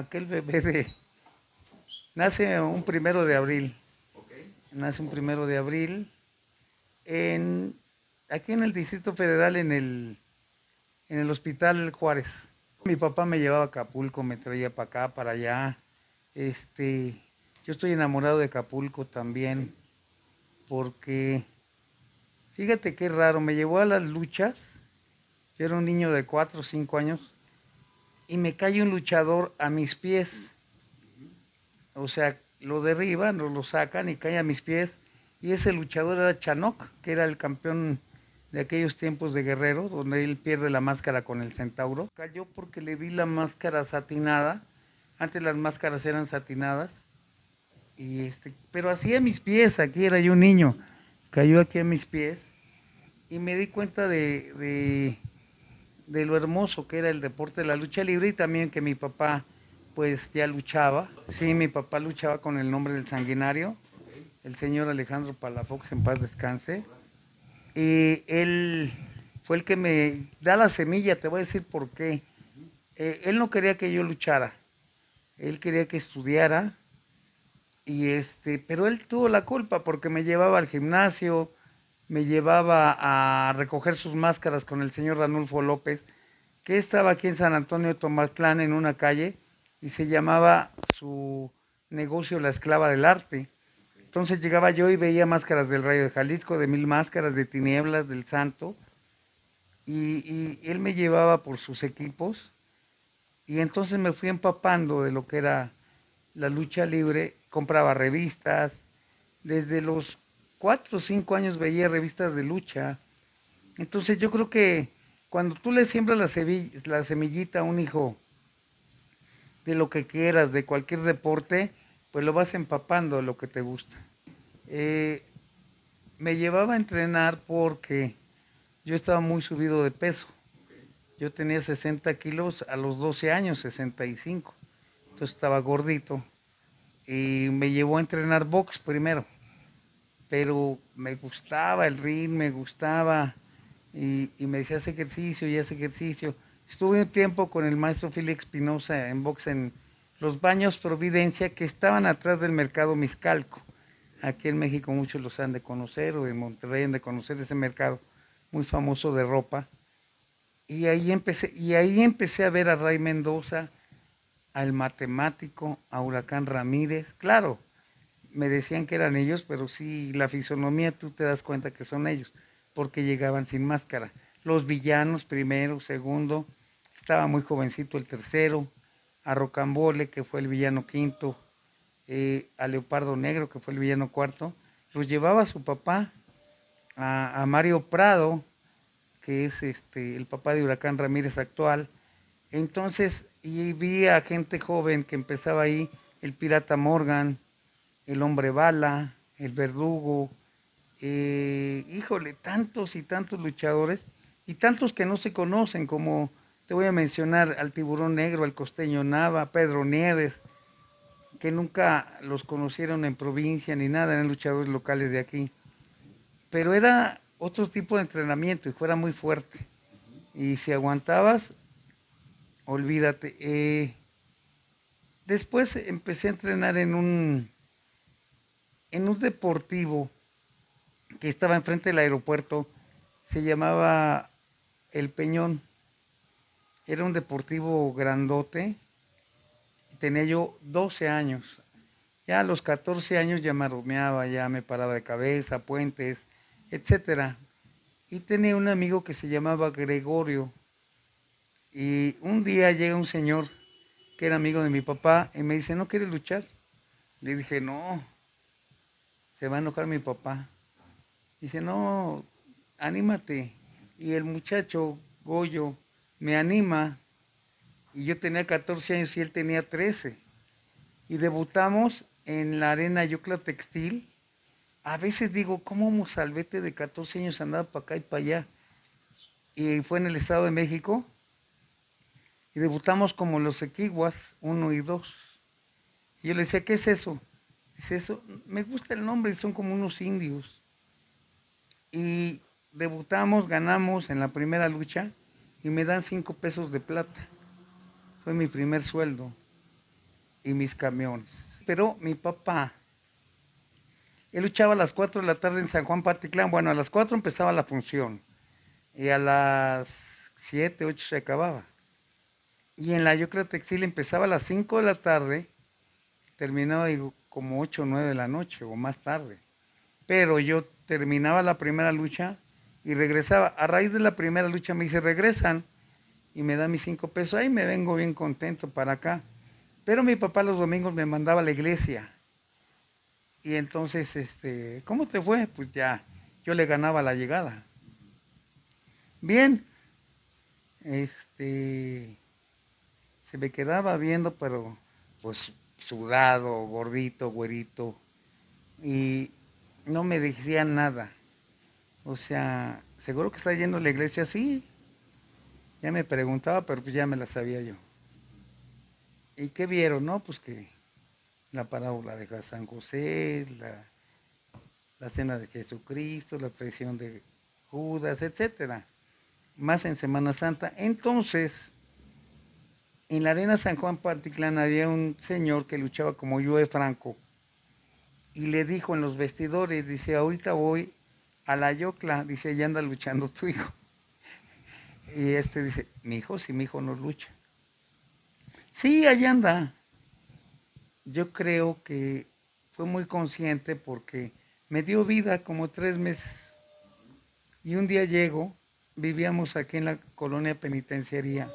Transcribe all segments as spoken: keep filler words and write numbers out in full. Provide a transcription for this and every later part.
aquel bebé de... Nace un primero de abril. Ok. Nace un primero de abril en, aquí en el Distrito Federal, en el, en el Hospital Juárez. Mi papá me llevaba a Acapulco, me traía para acá, para allá. Este, yo estoy enamorado de Acapulco también, porque fíjate qué raro, me llevó a las luchas. Yo era un niño de cuatro o cinco años y me cae un luchador a mis pies. O sea, lo derriban, lo, lo sacan y cae a mis pies. Y ese luchador era Chanoc, que era el campeón de aquellos tiempos de Guerrero, donde él pierde la máscara con el centauro. Cayó porque le vi la máscara satinada. Antes las máscaras eran satinadas. Y este, pero así a mis pies, aquí era yo un niño. Cayó aquí a mis pies y me di cuenta de, de, de lo hermoso que era el deporte de la lucha libre y también que mi papá pues ya luchaba. Sí, mi papá luchaba con el nombre del sanguinario, el señor Alejandro Palafox, en paz descanse. Y él fue el que me da la semilla, te voy a decir por qué. Eh, él no quería que yo luchara, él quería que estudiara, y este, pero él tuvo la culpa porque me llevaba al gimnasio, me llevaba a recoger sus máscaras con el señor Ranulfo López, que estaba aquí en San Antonio de Tomatlán en una calle y se llamaba su negocio La Esclava del Arte. Entonces llegaba yo y veía máscaras del Rayo de Jalisco, de Mil Máscaras, de Tinieblas, del Santo, y, y él me llevaba por sus equipos y entonces me fui empapando de lo que era la lucha libre, compraba revistas, desde los cuatro o cinco años veía revistas de lucha. Entonces yo creo que cuando tú le siembras la, la semillita a un hijo de lo que quieras, de cualquier deporte, pues lo vas empapando de lo que te gusta. Eh, Me llevaba a entrenar porque yo estaba muy subido de peso. Yo tenía sesenta kilos a los doce años, sesenta y cinco. Entonces estaba gordito. Y me llevó a entrenar box primero. Pero me gustaba el ring, me gustaba. Y, y me decía, haz ejercicio y haz ejercicio. Estuve un tiempo con el maestro Félix Espinosa en box en los Baños Providencia, que estaban atrás del mercado Miscalco. Aquí en México muchos los han de conocer, o en Monterrey han de conocer ese mercado muy famoso de ropa. Y ahí empecé, y ahí empecé a ver a Ray Mendoza, al matemático, a Huracán Ramírez. Claro, me decían que eran ellos, pero sí, la fisonomía tú te das cuenta que son ellos, porque llegaban sin máscara. Los villanos, primero, segundo, estaba muy jovencito el tercero, a Rocambole, que fue el villano quinto, eh, a Leopardo Negro, que fue el villano cuarto, los llevaba su papá, a, a Mario Prado, que es este el papá de Huracán Ramírez actual. Entonces, y vi a gente joven que empezaba ahí, el Pirata Morgan, el Hombre Bala, el Verdugo, eh, híjole, tantos y tantos luchadores, y tantos que no se conocen, como te voy a mencionar al Tiburón Negro, al Costeño Nava, Pedro Nieves, que nunca los conocieron en provincia ni nada, eran luchadores locales de aquí. Pero era otro tipo de entrenamiento y fuera muy fuerte. Y si aguantabas, olvídate. Eh, después empecé a entrenar en un, en un deportivo que estaba enfrente del aeropuerto, se llamaba El Peñón. Era un deportivo grandote, tenía yo doce años. Ya a los catorce años ya me arrumeaba, ya me paraba de cabeza, puentes, etcétera. Y tenía un amigo que se llamaba Gregorio. Y un día llega un señor que era amigo de mi papá y me dice, ¿no quieres luchar? Le dije, no, se va a enojar mi papá. Dice, no, anímate. Y el muchacho, Goyo, me anima. Y yo tenía catorce años y él tenía trece. Y debutamos en la arena Yocla Textil. A veces digo, ¿cómo un mozalbete de catorce años andaba para acá y para allá? Y fue en el Estado de México. Y debutamos como los Equiguas, uno y dos. Y yo le decía, ¿qué es eso? Dice, eso, me gusta el nombre, son como unos indios. Y debutamos, ganamos en la primera lucha y me dan cinco pesos de plata. Fue mi primer sueldo. y mis camiones. Pero mi papá, él luchaba a las cuatro de la tarde en San Juan Patitlán. Bueno, a las cuatro empezaba la función y a las siete, ocho se acababa. Y en la Yocra Textil empezaba a las cinco de la tarde, terminaba digo, como ocho o nueve de la noche o más tarde. Pero yo terminaba la primera lucha y regresaba. A raíz de la primera lucha me dice, regresan y me da mis cinco pesos. Ahí me vengo bien contento para acá. Pero mi papá los domingos me mandaba a la iglesia. Y entonces, este, ¿cómo te fue? Pues ya, yo le ganaba la llegada. Bien, este, se me quedaba viendo, pero pues sudado, gordito, güerito, y no me decía nada. O sea, ¿seguro que está yendo a la iglesia? Sí, ya me preguntaba, pero pues ya me la sabía yo. ¿Y qué vieron? No, pues que la parábola de San José, la, la cena de Jesucristo, la traición de Judas, etcétera. Más en Semana Santa. Entonces, en la Arena San Juan Patitlán había un señor que luchaba como Joe Franco y le dijo en los vestidores, dice, ahorita voy a la Yocla, dice, ya anda luchando tu hijo. Y este dice, mi hijo, si mi hijo no lucha. Sí, allá anda. Yo creo que fue muy consciente porque me dio vida como tres meses. Y un día llego, vivíamos aquí en la colonia penitenciaría,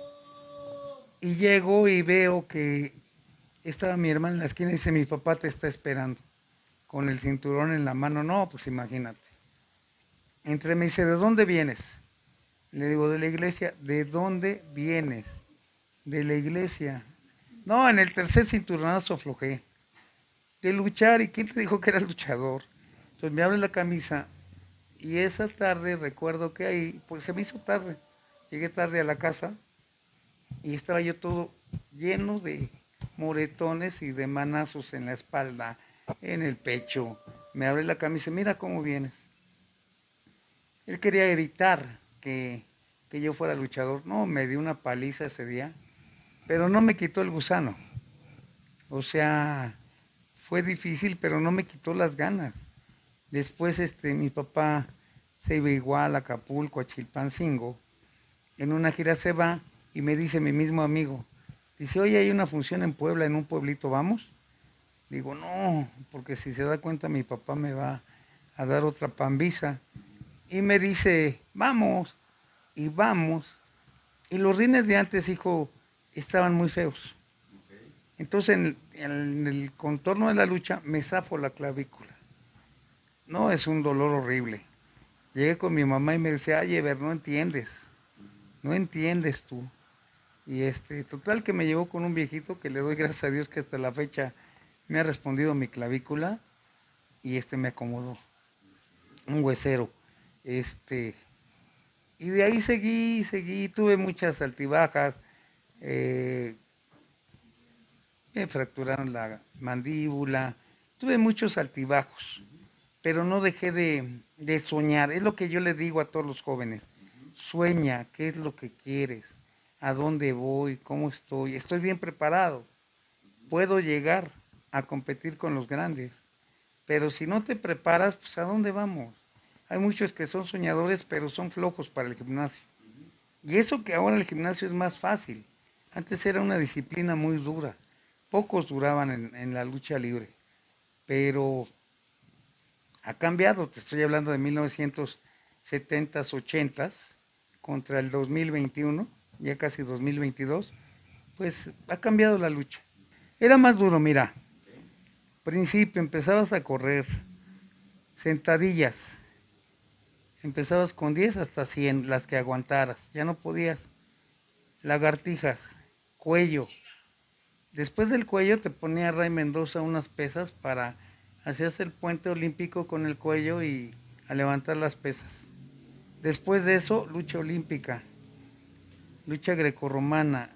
y llego y veo que estaba mi hermana en la esquina y dice, mi papá te está esperando, con el cinturón en la mano. No, pues imagínate. Entre me dice, ¿de dónde vienes? Le digo, de la iglesia. ¿De dónde vienes? De la iglesia. No, en el tercer cinturonazo aflojé. De luchar, ¿y quién te dijo que era luchador? Entonces me abre la camisa y esa tarde recuerdo que ahí, pues se me hizo tarde. Llegué tarde a la casa y estaba yo todo lleno de moretones y de manazos en la espalda, en el pecho. Me abre la camisa, mira cómo vienes. Él quería evitar que, que yo fuera luchador. No, me dio una paliza ese día, pero no me quitó el gusano. O sea, fue difícil, pero no me quitó las ganas. Después este, mi papá se iba igual a Acapulco, a Chilpancingo. En una gira se va y me dice mi mismo amigo, dice, oye, hay una función en Puebla, en un pueblito, ¿vamos? Digo, no, porque si se da cuenta mi papá me va a dar otra pambiza. Y me dice, vamos, y vamos. Y los rines de antes, hijo, estaban muy feos. Entonces, en el, en el contorno de la lucha, me zafo la clavícula. No, es un dolor horrible. Llegué con mi mamá y me decía, ay, Ever, no entiendes, no entiendes tú. Y este, total que me llevó con un viejito que le doy gracias a Dios que hasta la fecha me ha respondido mi clavícula y este me acomodó. Un huesero. Este, y de ahí seguí, seguí, tuve muchas altibajas, eh, me fracturaron la mandíbula, tuve muchos altibajos, pero no dejé de, de soñar. Es lo que yo le digo a todos los jóvenes, sueña, qué es lo que quieres, a dónde voy, cómo estoy, estoy bien preparado, puedo llegar a competir con los grandes, pero si no te preparas, pues ¿a dónde vamos? Hay muchos que son soñadores, pero son flojos para el gimnasio. Y eso que ahora el gimnasio es más fácil. Antes era una disciplina muy dura. Pocos duraban en, en la lucha libre. Pero ha cambiado. Te estoy hablando de mil novecientos setentas, ochentas contra el dos mil veintiuno, ya casi dos mil veintidós. Pues ha cambiado la lucha. Era más duro, mira. Principio, empezabas a correr. Sentadillas. Empezabas con diez hasta cien, las que aguantaras, ya no podías. Lagartijas, cuello. Después del cuello te ponía Ray Mendoza unas pesas para hacer el puente olímpico con el cuello y a levantar las pesas. Después de eso, lucha olímpica, lucha grecorromana,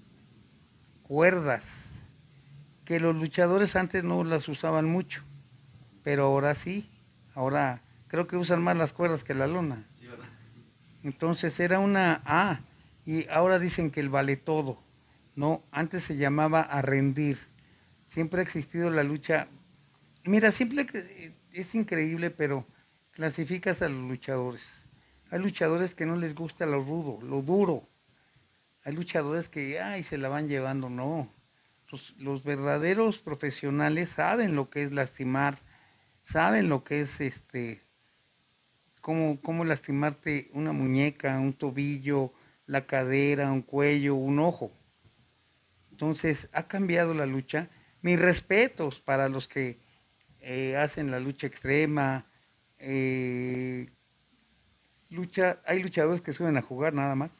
cuerdas, que los luchadores antes no las usaban mucho, pero ahora sí, ahora creo que usan más las cuerdas que la lona. Entonces era una, ah, y ahora dicen que el vale todo. No, antes se llamaba a rendir. siempre ha existido la lucha. Mira, siempre que- es increíble, pero clasificas a los luchadores. Hay luchadores que no les gusta lo rudo, lo duro. Hay luchadores que, ay, se la van llevando, no. Los, los verdaderos profesionales saben lo que es lastimar, saben lo que es este, cómo, cómo lastimarte una muñeca, un tobillo, la cadera, un cuello, un ojo. Entonces, ha cambiado la lucha. Mis respetos para los que eh, hacen la lucha extrema. eh, lucha, hay luchadores que suben a jugar nada más,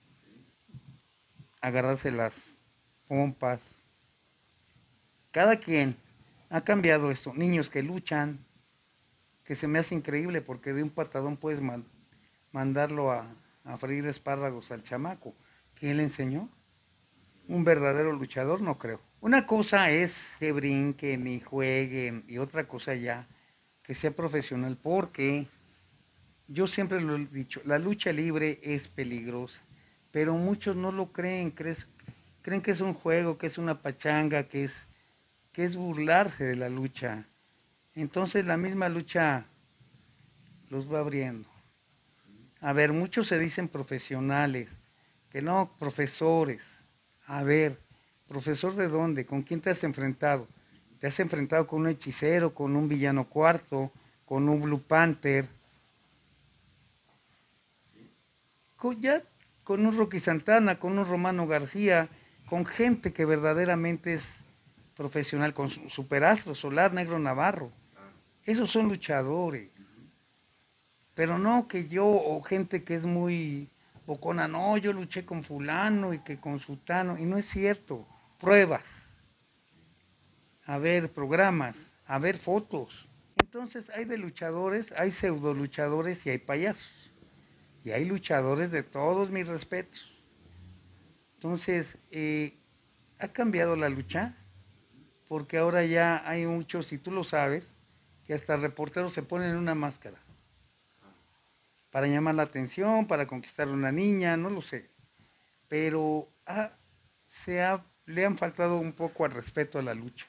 agarrarse las pompas. Cada quien ha cambiado esto. Niños que luchan, que se me hace increíble porque de un patadón puedes man- mandarlo a, a freír espárragos al chamaco. ¿Quién le enseñó? Un verdadero luchador, no creo. Una cosa es que brinquen y jueguen y otra cosa ya que sea profesional, porque yo siempre lo he dicho, la lucha libre es peligrosa, pero muchos no lo creen, crees- creen que es un juego, que es una pachanga, que es, que es burlarse de la lucha. Entonces la misma lucha los va abriendo. A ver, muchos se dicen profesionales, que no, profesores. A ver, ¿profesor de dónde? ¿Con quién te has enfrentado? ¿Te has enfrentado con un hechicero, con un villano cuarto, con un Blue Panther? Con, ya con un Rocky Santana, con un Romano García, con gente que verdaderamente es profesional, con Superastro, Solar, Negro Navarro. Esos son luchadores. Pero no que yo, o gente que es muy bocona, no, yo luché con fulano y que con sultano, y no es cierto. Pruebas, a ver programas, a ver fotos. Entonces hay de luchadores, hay pseudo luchadores y hay payasos. Y hay luchadores de todos mis respetos. Entonces, eh, ha cambiado la lucha, porque ahora ya hay muchos, y tú lo sabes, que hasta reporteros se ponen una máscara para llamar la atención, para conquistar a una niña, no lo sé. Pero ha, se ha, le han faltado un poco al respeto a la lucha.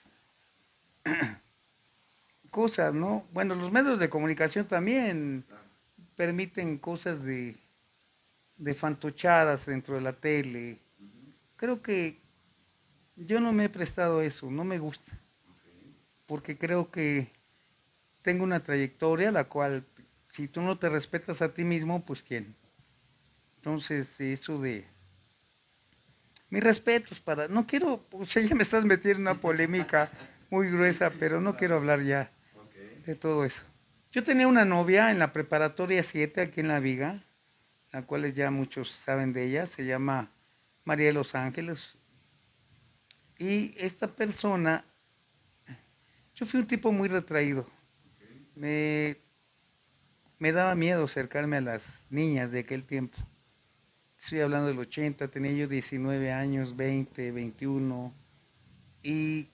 Cosas, ¿no? Bueno, los medios de comunicación también permiten cosas de, de fantochadas dentro de la tele. Creo que yo no me he prestado a eso, no me gusta, porque creo que tengo una trayectoria la cual, si tú no te respetas a ti mismo, pues quién. Entonces, eso de mis respetos para, no quiero, pues ya me estás metiendo en una polémica muy gruesa, pero no quiero hablar ya de todo eso. Yo tenía una novia en la preparatoria siete aquí en La Viga, la cual ya muchos saben de ella, se llama María de los Ángeles. Y esta persona, yo fui un tipo muy retraído. Me, me daba miedo acercarme a las niñas de aquel tiempo. Estoy hablando del ochenta, tenía yo diecinueve años, veinte, veintiuno. Y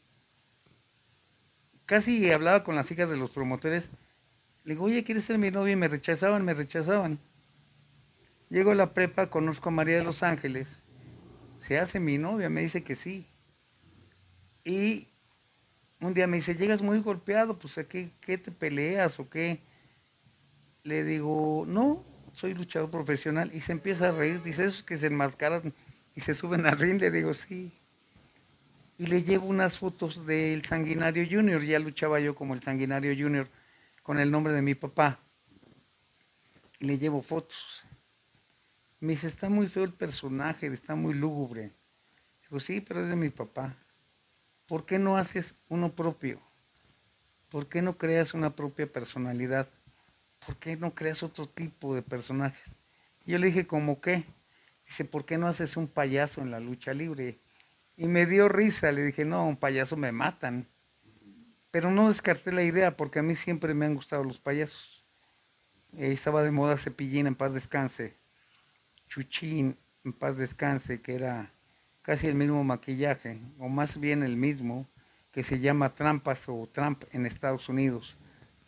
casi hablaba con las hijas de los promotores. Le digo, oye, ¿quieres ser mi novia? Y me rechazaban, me rechazaban. Llego a la prepa, conozco a María de los Ángeles. Se hace mi novia, me dice que sí. Y un día me dice, llegas muy golpeado, pues ¿a qué, qué te peleas o qué? Le digo, no, soy luchador profesional. Y se empieza a reír, dice, esos que se enmascaran y se suben al ring. Le digo, sí. Y le llevo unas fotos del Sanguinario Junior. Ya luchaba yo como el Sanguinario Junior con el nombre de mi papá. Y le llevo fotos. Me dice, está muy feo el personaje, está muy lúgubre. Digo, sí, pero es de mi papá. ¿Por qué no haces uno propio? ¿Por qué no creas una propia personalidad? ¿Por qué no creas otro tipo de personajes? Y yo le dije, ¿cómo qué? Dice, ¿por qué no haces un payaso en la lucha libre? Y me dio risa, le dije, no, un payaso me matan. Pero no descarté la idea porque a mí siempre me han gustado los payasos. Eh, estaba de moda Cepillín, en paz descanse. Chuchín, en paz descanse, que era casi el mismo maquillaje, o más bien el mismo, que se llama Trampas o Trump en Estados Unidos.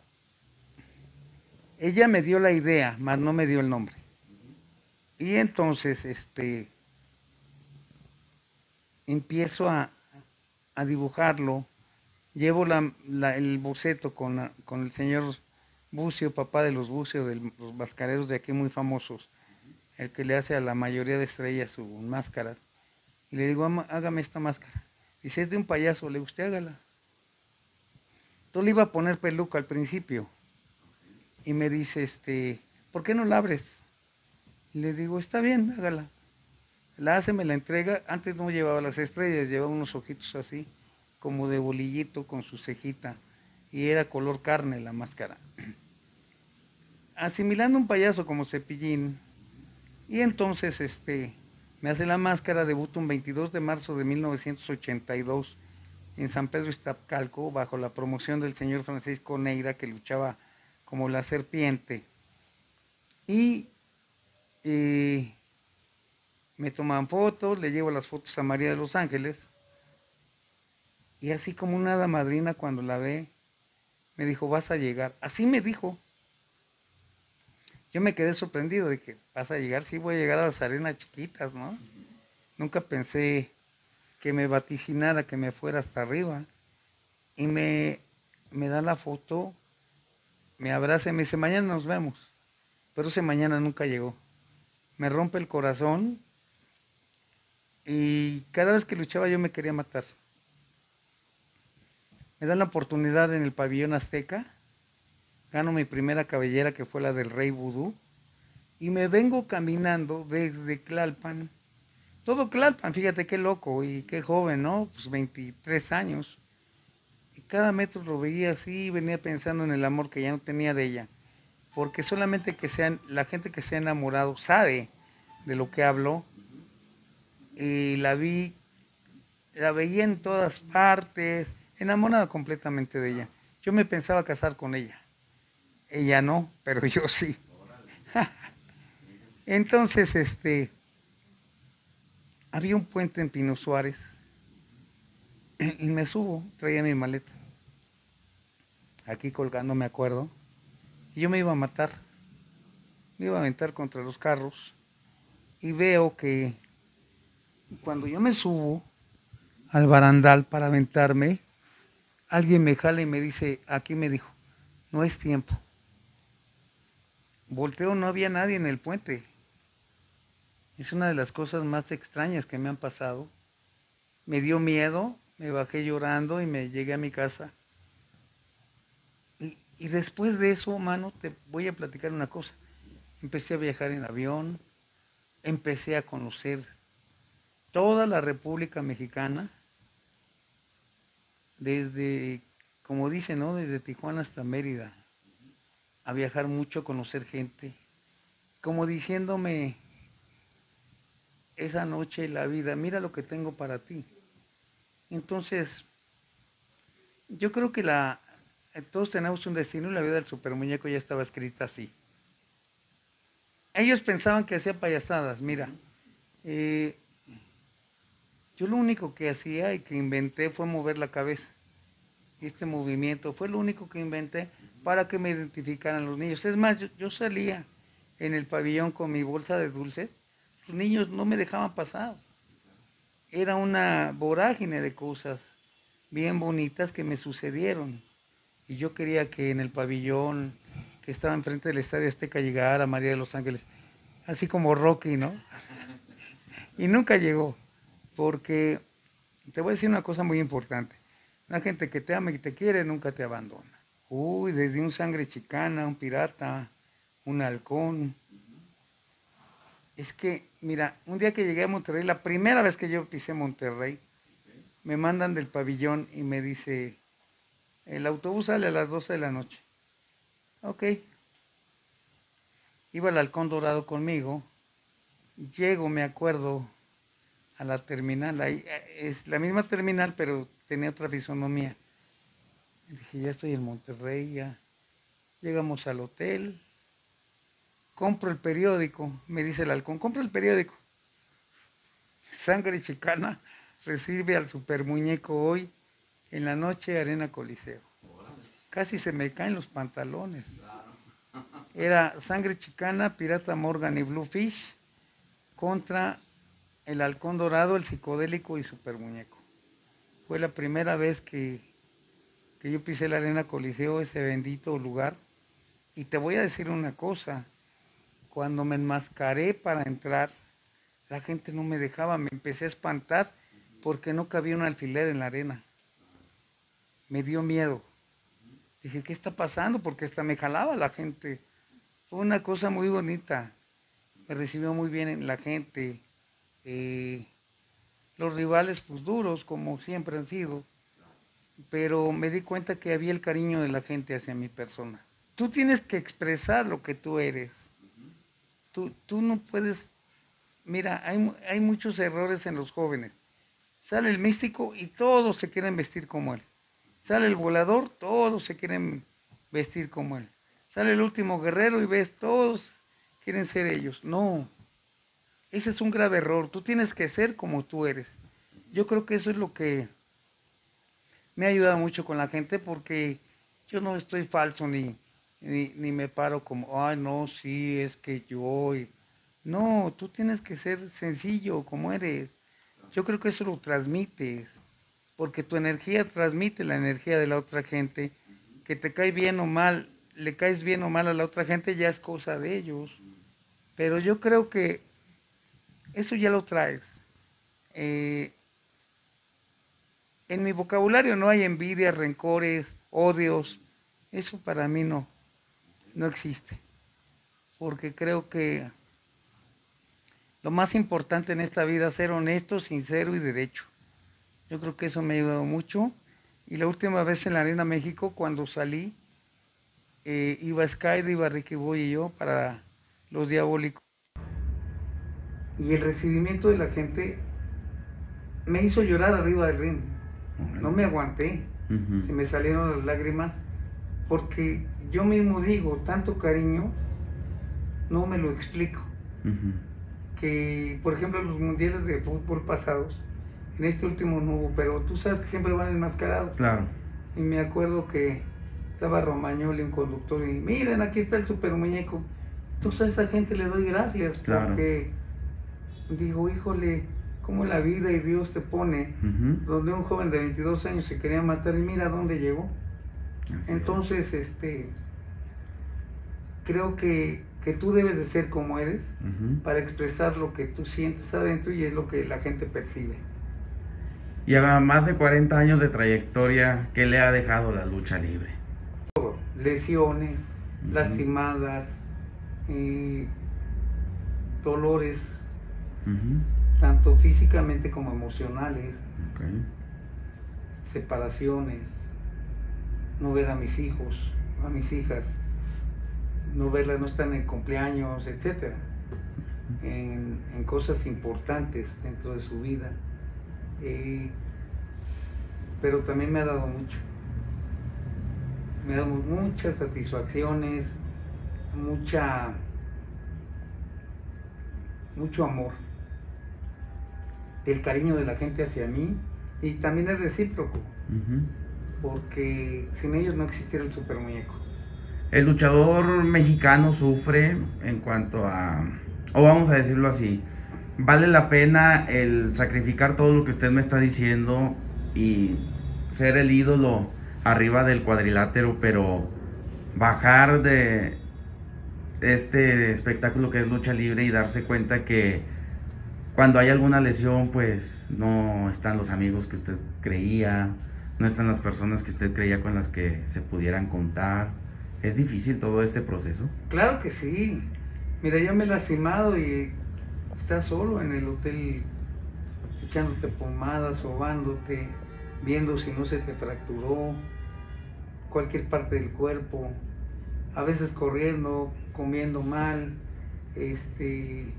Ella me dio la idea, mas no me dio el nombre. Y entonces, este, empiezo a, a dibujarlo. Llevo la, la, el boceto con, con el señor Bucio, papá de los Bucio, de los mascareros de aquí muy famosos, el que le hace a la mayoría de estrellas sus máscaras. Y le digo, hágame esta máscara. Dice, es de un payaso, le digo, usted hágala. Entonces le iba a poner peluca al principio. Y me dice, este, ¿por qué no la abres? Y le digo, está bien, hágala. La hace, me la entrega. Antes no llevaba las estrellas, llevaba unos ojitos así, como de bolillito con su cejita. Y era color carne la máscara. Asimilando un payaso como Cepillín. Y entonces, este, me hace la máscara, debuto un veintidós de marzo de mil novecientos ochenta y dos en San Pedro Iztacalco, bajo la promoción del señor Francisco Neira, que luchaba como la serpiente. Y eh, me toman fotos, le llevo las fotos a María de los Ángeles. Y así como una hada madrina, cuando la ve, me dijo, vas a llegar. Así me dijo. Yo me quedé sorprendido de que vas a llegar, sí voy a llegar a las arenas chiquitas, ¿no? Nunca pensé que me vaticinara, que me fuera hasta arriba. Y me, me da la foto, me abraza y me dice, mañana nos vemos. Pero ese mañana nunca llegó. Me rompe el corazón y cada vez que luchaba yo me quería matar. Me dan la oportunidad en el pabellón Azteca, gano mi primera cabellera que fue la del Rey Vudú y me vengo caminando desde Tlalpan. Todo Tlalpan, fíjate qué loco y qué joven, ¿no? Pues veintitrés años. Y cada metro lo veía así y venía pensando en el amor que ya no tenía de ella. Porque solamente que sean, la gente que se ha enamorado sabe de lo que hablo. Y la vi, la veía en todas partes, enamorada completamente de ella. Yo me pensaba casar con ella. Ella no, pero yo sí. Entonces, este, había un puente en Pino Suárez y me subo, traía mi maleta. Aquí colgando, me acuerdo. Y yo me iba a matar. Me iba a aventar contra los carros. Y veo que cuando yo me subo al barandal para aventarme, alguien me jala y me dice, aquí me dijo, no es tiempo. Volteo, no había nadie en el puente. Es una de las cosas más extrañas que me han pasado. Me dio miedo, me bajé llorando y me llegué a mi casa. Y, y después de eso, mano, te voy a platicar una cosa. Empecé a viajar en avión, empecé a conocer toda la República Mexicana, desde, como dicen, ¿no? Desde Tijuana hasta Mérida, a viajar mucho, a conocer gente, como diciéndome esa noche la vida, mira lo que tengo para ti. Entonces, yo creo que la, todos tenemos un destino y la vida del supermuñeco ya estaba escrita así. Ellos pensaban que hacía payasadas, mira, eh, yo lo único que hacía y que inventé fue mover la cabeza. Este movimiento fue lo único que inventé para que me identificaran los niños. Es más, yo, yo salía en el pabellón con mi bolsa de dulces, los niños no me dejaban pasar. Era una vorágine de cosas bien bonitas que me sucedieron. Y yo quería que en el pabellón que estaba enfrente del Estadio Azteca llegara María de los Ángeles, así como Rocky, ¿no? Y nunca llegó, porque te voy a decir una cosa muy importante. La gente que te ama y te quiere nunca te abandona. Uy, desde un sangre chicana, un pirata, un halcón. Es que, mira, un día que llegué a Monterrey, la primera vez que yo pisé Monterrey, me mandan del pabellón y me dice, el autobús sale a las doce de la noche. Ok. Iba el halcón dorado conmigo y llego, me acuerdo, a la terminal. Ahí, es la misma terminal, pero tenía otra fisonomía. Y dije, ya estoy en Monterrey, ya. Llegamos al hotel. Compro el periódico, me dice el halcón, compro el periódico. Sangre chicana recibe al supermuñeco hoy en la noche Arena Coliseo. Casi se me caen los pantalones. Era Sangre Chicana, Pirata Morgan y Bluefish contra el Halcón Dorado, el Psicodélico y Supermuñeco. Fue la primera vez que, que yo pisé la Arena Coliseo, ese bendito lugar. Y te voy a decir una cosa, cuando me enmascaré para entrar, la gente no me dejaba, me empecé a espantar porque no cabía un alfiler en la arena. Me dio miedo. Dije, ¿qué está pasando? Porque hasta me jalaba la gente. Fue una cosa muy bonita. Me recibió muy bien la gente. Eh, los rivales, pues duros, como siempre han sido. Pero me di cuenta que había el cariño de la gente hacia mi persona. Tú tienes que expresar lo que tú eres. Tú, tú no puedes... Mira, hay, hay muchos errores en los jóvenes. Sale el místico y todos se quieren vestir como él. Sale el volador, todos se quieren vestir como él. Sale el último guerrero y ves, todos quieren ser ellos. No, ese es un grave error. Tú tienes que ser como tú eres. Yo creo que eso es lo que me ha ayudado mucho con la gente, porque yo no estoy falso ni, ni, ni me paro como, ay, no, sí, es que yo... Y... No, tú tienes que ser sencillo como eres. Yo creo que eso lo transmites, porque tu energía transmite la energía de la otra gente. Que te cae bien o mal, le caes bien o mal a la otra gente, ya es cosa de ellos. Pero yo creo que eso ya lo traes. Eh, en mi vocabulario no hay envidia, rencores, odios. Eso para mí no, no existe. Porque creo que lo más importante en esta vida es ser honesto, sincero y derecho. Yo creo que eso me ha ayudado mucho. Y la última vez en la Arena México, cuando salí, eh, iba Skyde, iba Ricky Boy y yo para Los Diabólicos. Y el recibimiento de la gente me hizo llorar arriba del ring. No me aguanté. Uh-huh. Se me salieron las lágrimas, porque yo mismo digo, tanto cariño, no me lo explico. Uh-huh. Que, por ejemplo, los mundiales de fútbol pasados, en este último no hubo, pero tú sabes que siempre van enmascarados. Claro. Y me acuerdo que estaba Romagnoli, un conductor, y miren, aquí está el super muñeco. Entonces a esa gente le doy gracias, claro, porque digo, híjole, cómo la vida y Dios te pone, uh-huh, donde un joven de veintidós años se quería matar y mira dónde llegó. Así Entonces, es. este, creo que, que tú debes de ser como eres, uh-huh, para expresar lo que tú sientes adentro, y es lo que la gente percibe. Y a más de cuarenta años de trayectoria, ¿qué le ha dejado la lucha libre? Todo, lesiones, uh-huh, lastimadas, eh, dolores, uh-huh, tanto físicamente como emocionales, okay, separaciones, no ver a mis hijos, a mis hijas, no verlas, no están en cumpleaños, etcétera, en, en cosas importantes dentro de su vida. Eh, pero también me ha dado mucho, me ha dado muchas satisfacciones, mucha, mucho amor, el cariño de la gente hacia mí, y también es recíproco, uh-huh, porque sin ellos no existiera el super muñeco. El luchador mexicano sufre en cuanto a, o vamos a decirlo así, vale la pena el sacrificar todo lo que usted me está diciendo y ser el ídolo arriba del cuadrilátero, pero bajar de este espectáculo que es lucha libre y darse cuenta que cuando hay alguna lesión, pues no están los amigos que usted creía, no están las personas que usted creía con las que se pudieran contar. ¿Es difícil todo este proceso? Claro que sí. Mira, yo me he lastimado y estás solo en el hotel echándote pomadas, sobándote, viendo si no se te fracturó cualquier parte del cuerpo, a veces corriendo, comiendo mal. Este,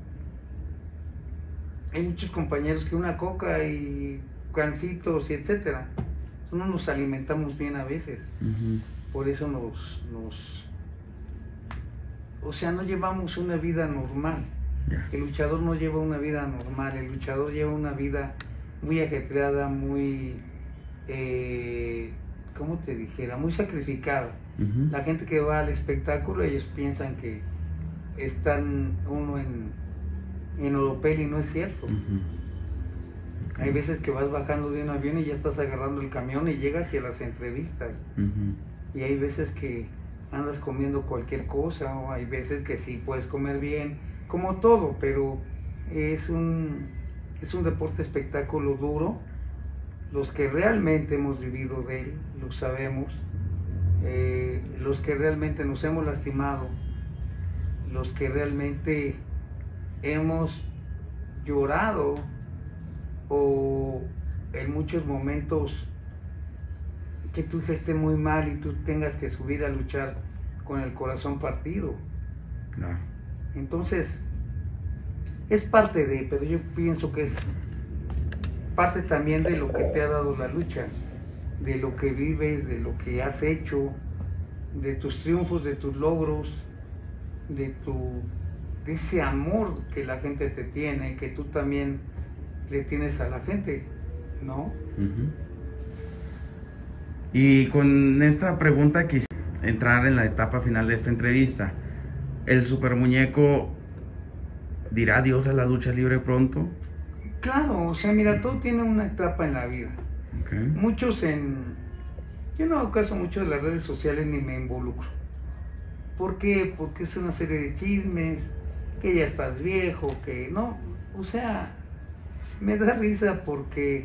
hay muchos compañeros que una coca y gancitos y etcétera. No nos alimentamos bien a veces. Uh-huh. Por eso nos, nos, o sea, no llevamos una vida normal. Yeah. El luchador no lleva una vida normal, el luchador lleva una vida muy ajetreada, muy, eh, ¿cómo te dijera? Muy sacrificada. Uh-huh. La gente que va al espectáculo, ellos piensan que están uno en, en Oropel, y no es cierto. Uh-huh. Hay veces que vas bajando de un avión y ya estás agarrando el camión y llegas y a las entrevistas. Uh-huh. Y hay veces que andas comiendo cualquier cosa, o hay veces que sí puedes comer bien, como todo, pero es un, es un deporte espectáculo duro. Los que realmente hemos vivido de él, lo sabemos. Eh, los que realmente nos hemos lastimado, los que realmente hemos llorado o en muchos momentos que tú estés muy mal y tú tengas que subir a luchar con el corazón partido. Claro. Entonces, es parte de, pero yo pienso que es parte también de lo que te ha dado la lucha, de lo que vives, de lo que has hecho, de tus triunfos, de tus logros, de tu de ese amor que la gente te tiene y que tú también le tienes a la gente, ¿no? Uh-huh. Y con esta pregunta quisiera entrar en la etapa final de esta entrevista. ¿El super muñeco dirá adiós a la lucha libre pronto? Claro, o sea, mira, todo tiene una etapa en la vida. Okay. Muchos en... Yo no hago caso mucho de las redes sociales ni me involucro. ¿Por qué? Porque es una serie de chismes, que ya estás viejo, que no, o sea, me da risa porque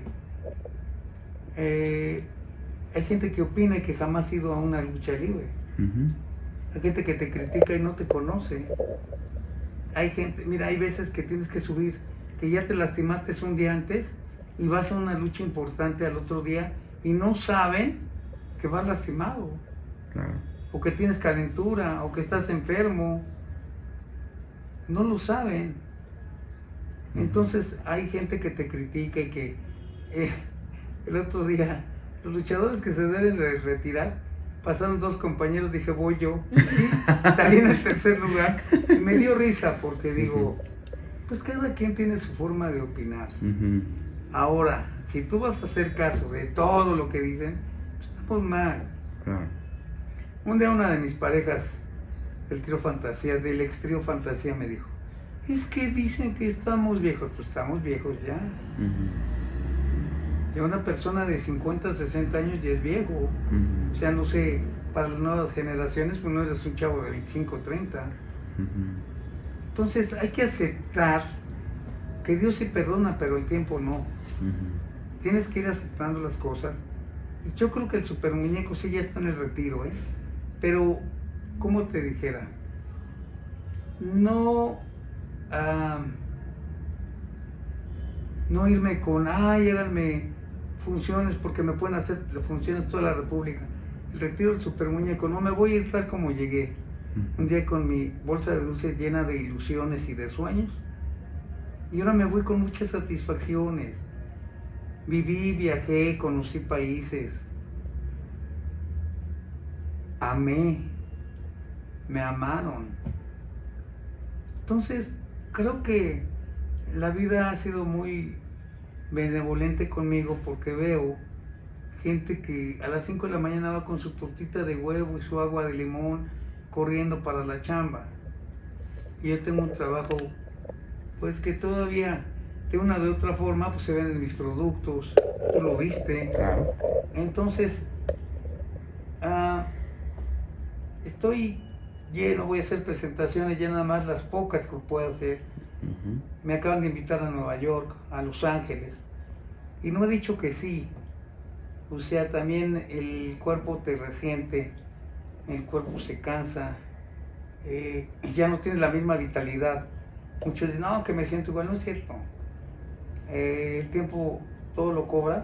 eh, hay gente que opina y que jamás ha ido a una lucha libre. Uh-huh. Hay gente que te critica y no te conoce. Hay gente, mira, hay veces que tienes que subir, que ya te lastimaste un día antes y vas a una lucha importante al otro día y no saben que vas lastimado. Claro. O que tienes calentura, o que estás enfermo. No lo saben. Entonces hay gente que te critica y que eh, el otro día los luchadores que se deben re retirar pasaron dos compañeros, dije voy yo, y sí, salí en el tercer lugar y me dio risa porque digo, pues cada quien tiene su forma de opinar. Uh-huh. Ahora, si tú vas a hacer caso de todo lo que dicen, pues estamos mal. Claro. Un día una de mis parejas del trío Fantasía, del ex trío Fantasía, me dijo, es que dicen que estamos viejos. Pues estamos viejos ya. Uh-huh. Ya una persona de cincuenta, sesenta años ya es viejo. Uh-huh. O sea, no sé, para las nuevas generaciones, pues no eres un chavo de veinticinco, treinta. Uh-huh. Entonces hay que aceptar que Dios sí perdona, pero el tiempo no. Uh-huh. Tienes que ir aceptando las cosas. Y yo creo que el super muñeco sí ya está en el retiro, ¿eh? Pero, ¿cómo te dijera? No, uh, no irme con, ay, háganme funciones porque me pueden hacer funciones toda la República. El retiro del super muñeco, no me voy a ir tal como llegué. Un día con mi bolsa de dulces llena de ilusiones y de sueños. Y ahora me voy con muchas satisfacciones. Viví, viajé, conocí países. Amé, me amaron. Entonces, creo que la vida ha sido muy benevolente conmigo porque veo gente que a las cinco de la mañana va con su tortita de huevo y su agua de limón corriendo para la chamba. Y yo tengo un trabajo, pues que todavía de una de otra forma pues se venden mis productos, tú lo viste. Claro. Entonces, uh, estoy lleno, voy a hacer presentaciones, ya nada más las pocas que puedo hacer. Uh-huh. Me acaban de invitar a Nueva York, a Los Ángeles, y no he dicho que sí. O sea, también el cuerpo te resiente, el cuerpo se cansa, eh, y ya no tiene la misma vitalidad. Muchos dicen, no, que me siento igual, no es cierto. Eh, el tiempo todo lo cobra,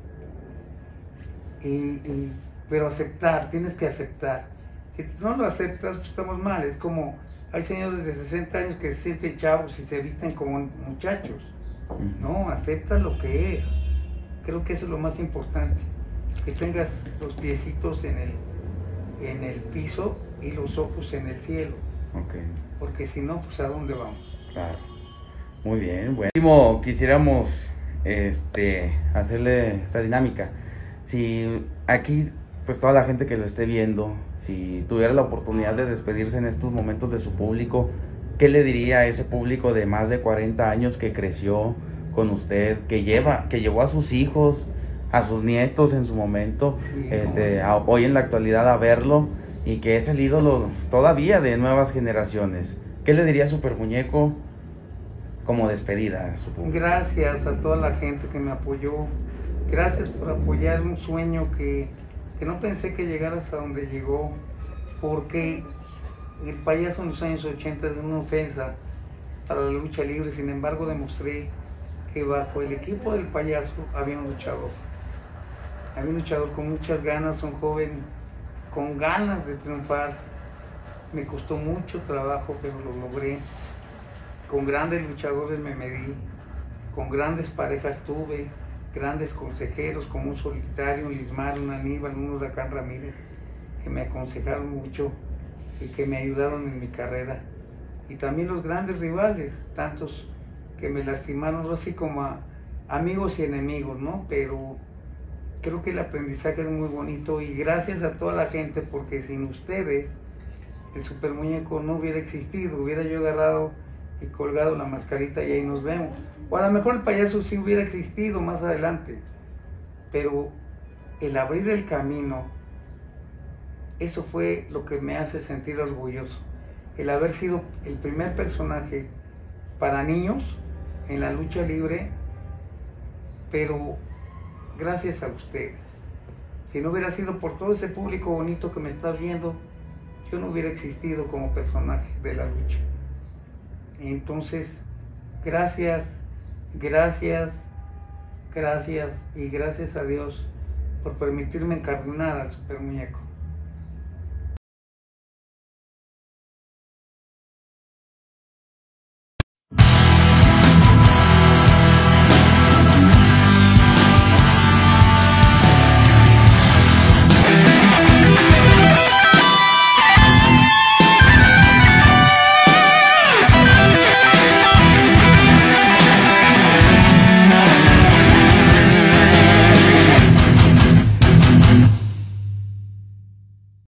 y, y, pero aceptar, tienes que aceptar. Si no lo aceptas, pues estamos mal. Es como, hay señores de sesenta años que se sienten chavos y se visten como muchachos. No, acepta lo que es. Creo que eso es lo más importante. Que tengas los piecitos en el, en el piso y los ojos en el cielo. Okay. Porque si no, pues ¿a dónde vamos? Claro. Muy bien. Bueno, quisiéramos este, hacerle esta dinámica. Si aquí, pues toda la gente que lo esté viendo, si tuviera la oportunidad de despedirse en estos momentos de su público, ¿qué le diría a ese público de más de cuarenta años que creció con usted, que lleva, que llevó a sus hijos, a sus nietos en su momento, Sí, este, a- hoy en la actualidad a verlo, y que es el ídolo todavía de nuevas generaciones. ¿Qué le diría a Super Muñeco como despedida, supongo? gracias a toda la gente que me apoyó, gracias por apoyar un sueño que, que no pensé que llegara hasta donde llegó, porque el payaso en los años ochenta es una ofensa para la lucha libre. Sin embargo, demostré que bajo el equipo del payaso había un luchador, había un luchador con muchas ganas, un joven con ganas de triunfar. Me costó mucho trabajo, pero lo logré. Con grandes luchadores me medí, con grandes parejas tuve, grandes consejeros como un Solitario, un Lismar, un Aníbal, un Huracán Ramírez, que me aconsejaron mucho y que me ayudaron en mi carrera. Y también los grandes rivales, tantos que me lastimaron, así como a amigos y enemigos, ¿no? Pero creo que el aprendizaje es muy bonito y gracias a toda la gente, porque sin ustedes el Super Muñeco no hubiera existido, hubiera yo agarrado y colgado la mascarita y ahí nos vemos. O a lo mejor el payaso sí hubiera existido más adelante, pero el abrir el camino, eso fue lo que me hace sentir orgulloso. El haber sido el primer personaje para niños en la lucha libre, pero gracias a ustedes. Si no hubiera sido por todo ese público bonito que me está viendo, yo no hubiera existido como personaje de la lucha. Entonces, gracias, gracias, gracias y gracias a Dios por permitirme encarnar al Super Muñeco.